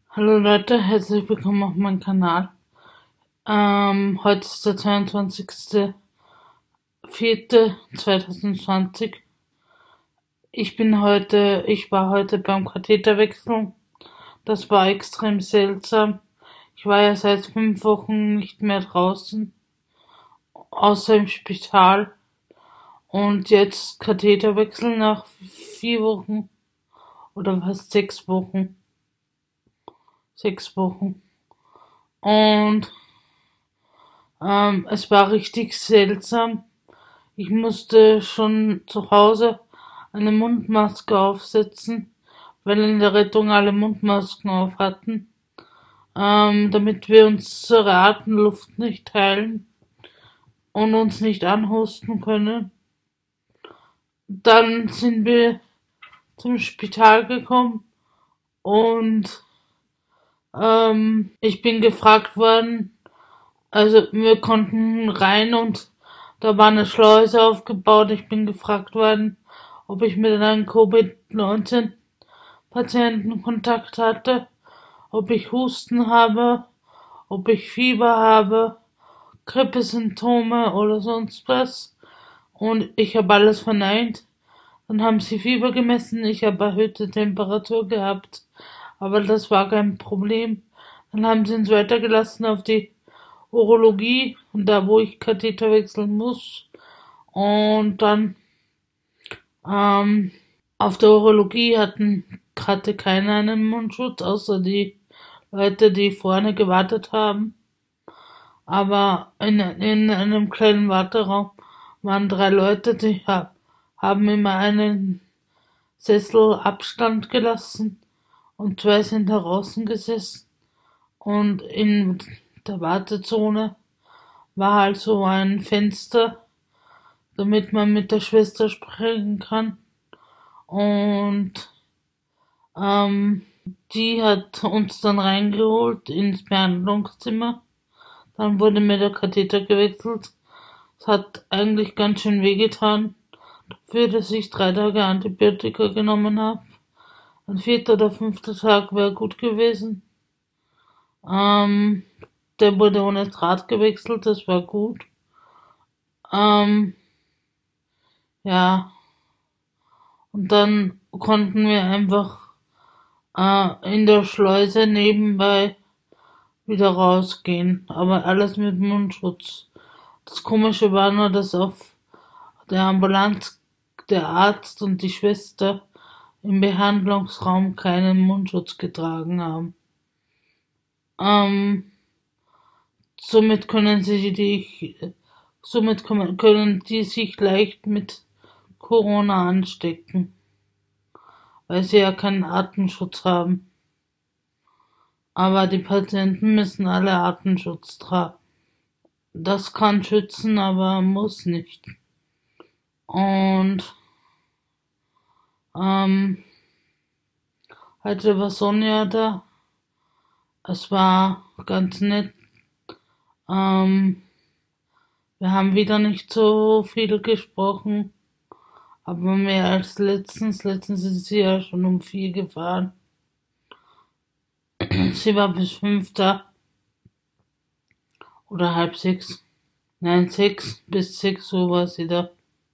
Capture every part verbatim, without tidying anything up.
Hallo Leute, herzlich willkommen auf meinem Kanal. Ähm, heute ist der zweiundzwanzigste vierte zweitausendzwanzig. Ich bin heute, ich war heute beim Katheterwechsel. Das war extrem seltsam. Ich war ja seit fünf Wochen nicht mehr draußen, außer im Spital. Und jetzt Katheterwechsel nach vier Wochen oder fast sechs Wochen. Sechs Wochen. Und ähm, es war richtig seltsam. Ich musste schon zu Hause eine Mundmaske aufsetzen, weil in der Rettung alle Mundmasken auf hatten, ähm, damit wir unsere Atemluft nicht teilen und uns nicht anhusten können. Dann sind wir zum Spital gekommen und ähm, ich bin gefragt worden, also wir konnten rein und da war eine Schleuse aufgebaut. Ich bin gefragt worden, ob ich mit einem Covid neunzehn Patienten Kontakt hatte, ob ich Husten habe, ob ich Fieber habe, Grippesymptome oder sonst was. Und ich habe alles verneint. Dann haben sie Fieber gemessen, ich habe erhöhte Temperatur gehabt, aber das war kein Problem. Dann haben sie uns weitergelassen auf die Urologie, da wo ich Katheter wechseln muss. Und dann ähm, auf der Urologie hatten, hatte keiner einen Mundschutz, außer die Leute, die vorne gewartet haben. Aber in, in einem kleinen Warteraum waren drei Leute, die haben immer einen Sessel Abstand gelassen und zwei sind da draußen gesessen. Und in der Wartezone war halt so ein Fenster, damit man mit der Schwester sprechen kann. Und ähm, die hat uns dann reingeholt ins Behandlungszimmer. Dann wurde mir der Katheter gewechselt. Es hat eigentlich ganz schön wehgetan, dafür, dass ich drei Tage Antibiotika genommen habe. Ein vierter oder fünfter Tag wäre gut gewesen. Ähm, der wurde ohne Draht gewechselt, das war gut. Ähm, ja, und dann konnten wir einfach äh, in der Schleuse nebenbei wieder rausgehen, aber alles mit Mundschutz. Das Komische war nur, dass auf der Ambulanz der Arzt und die Schwester im Behandlungsraum keinen Mundschutz getragen haben. Ähm, somit können sie die, somit können die sich leicht mit Corona anstecken, weil sie ja keinen Atemschutz haben. Aber die Patienten müssen alle Atemschutz tragen. Das kann schützen, aber muss nicht. Und ähm, heute war Sonja da. Es war ganz nett. Ähm, wir haben wieder nicht so viel gesprochen, aber mehr als letztens. Letztens ist sie ja schon um vier gefahren. Sie war bis fünf da. Oder halb sechs. Nein, sechs. Bis sechs Uhr war sie da.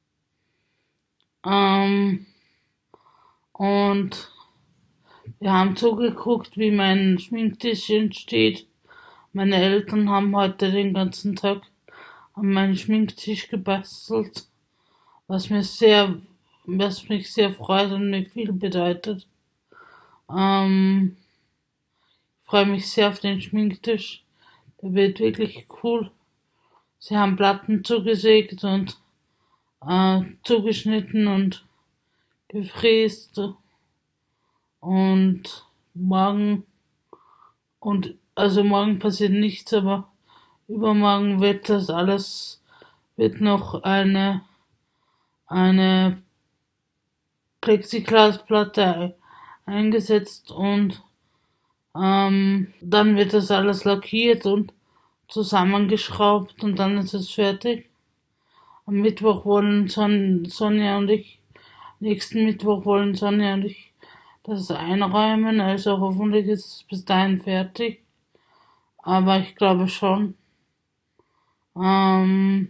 Ähm, und wir haben zugeguckt, wie mein Schminktisch entsteht. Meine Eltern haben heute den ganzen Tag an meinen Schminktisch gebastelt, was mir sehr, was mich sehr freut und mir viel bedeutet. Ähm, ich freue mich sehr auf den Schminktisch. Der wird wirklich cool. Sie haben Platten zugesägt und äh, zugeschnitten und gefräst und morgen und also morgen passiert nichts, aber übermorgen wird das alles, wird noch eine, eine Plexiglasplatte eingesetzt und ähm, dann wird das alles lackiert und zusammengeschraubt und dann ist es fertig. Am Mittwoch wollen Son Sonja und ich, nächsten Mittwoch wollen Sonja und ich das einräumen, also hoffentlich ist es bis dahin fertig. Aber ich glaube schon. Ähm,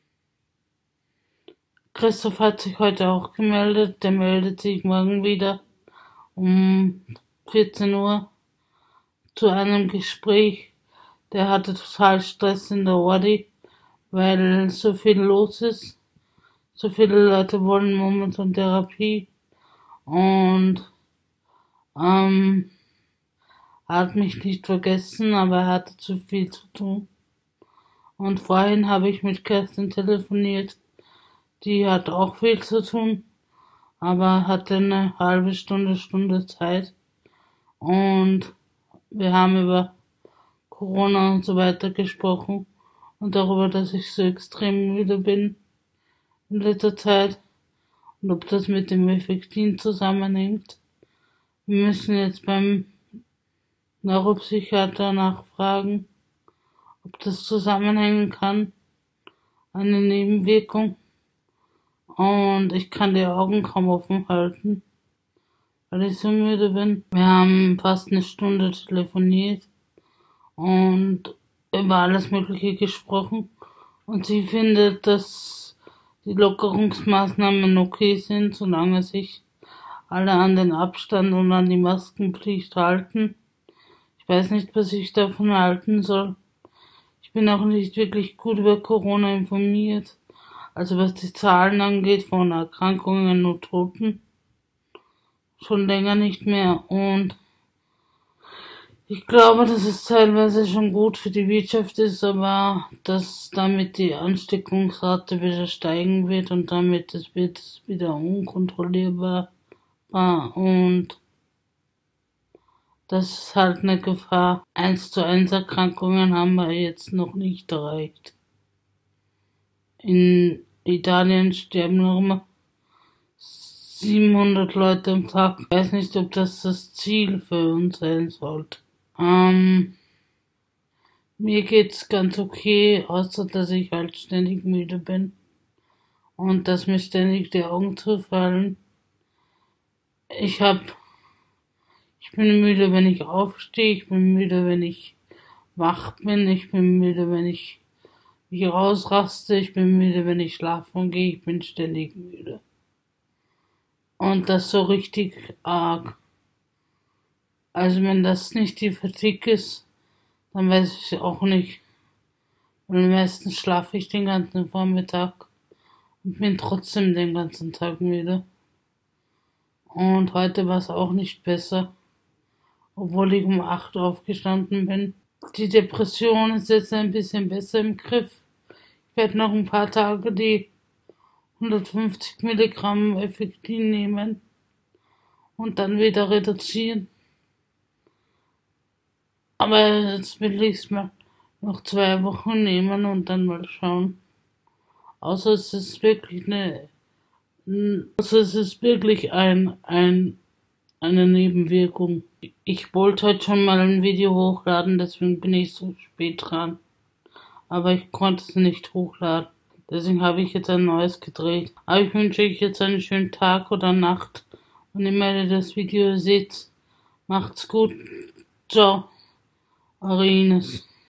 Christoph hat sich heute auch gemeldet, der meldet sich morgen wieder um vierzehn Uhr zu einem Gespräch. Der hatte total Stress in der Ordi, weil so viel los ist. So viele Leute wollen momentan Therapie und ähm, er hat mich nicht vergessen, aber er hatte zu viel zu tun. Und vorhin habe ich mit Kerstin telefoniert. Die hat auch viel zu tun, aber hatte eine halbe Stunde, Stunde Zeit. Und wir haben über Corona und so weiter gesprochen und darüber, dass ich so extrem müde bin in letzter Zeit und ob das mit dem Effektin zusammenhängt. Wir müssen jetzt beim Neuropsychiater nachfragen, ob das zusammenhängen kann, eine Nebenwirkung. Und ich kann die Augen kaum offen halten, weil ich so müde bin. Wir haben fast eine Stunde telefoniert und über alles Mögliche gesprochen. Und sie findet, dass die Lockerungsmaßnahmen okay sind, solange sich alle an den Abstand und an die Maskenpflicht halten. Ich weiß nicht, was ich davon halten soll. Ich bin auch nicht wirklich gut über Corona informiert. Also was die Zahlen angeht von Erkrankungen und Toten. Schon länger nicht mehr. Und ich glaube, dass es teilweise schon gut für die Wirtschaft ist, aber dass damit die Ansteckungsrate wieder steigen wird und damit es wird wieder unkontrollierbar. Und das ist halt eine Gefahr. Eins zu eins Erkrankungen haben wir jetzt noch nicht erreicht. In Italien sterben noch immer siebenhundert Leute am Tag. Ich weiß nicht, ob das das Ziel für uns sein sollte. Ähm, mir geht's ganz okay, außer dass ich halt ständig müde bin und dass mir ständig die Augen zufallen. Ich hab, ich bin müde, wenn ich aufstehe, ich bin müde, wenn ich wach bin, ich bin müde, wenn ich mich rausraste, ich bin müde, wenn ich schlafen gehe, ich bin ständig müde. Und das so richtig arg. Also wenn das nicht die Fatigue ist, dann weiß ich auch nicht. Weil meistens schlafe ich den ganzen Vormittag und bin trotzdem den ganzen Tag müde. Und heute war es auch nicht besser, obwohl ich um acht Uhr aufgestanden bin. Die Depression ist jetzt ein bisschen besser im Griff. Ich werde noch ein paar Tage die hundertfünfzig Milligramm Effektin nehmen und dann wieder reduzieren. Aber jetzt will ich es mal noch zwei Wochen nehmen und dann mal schauen. Außer es ist wirklich eine, außer es ist wirklich ein, ein, eine Nebenwirkung. Ich wollte heute schon mal ein Video hochladen, deswegen bin ich so spät dran. Aber ich konnte es nicht hochladen. Deswegen habe ich jetzt ein neues gedreht. Aber ich wünsche euch jetzt einen schönen Tag oder Nacht. Und immer ihr das Video seht, macht's gut. Ciao, eure Ines.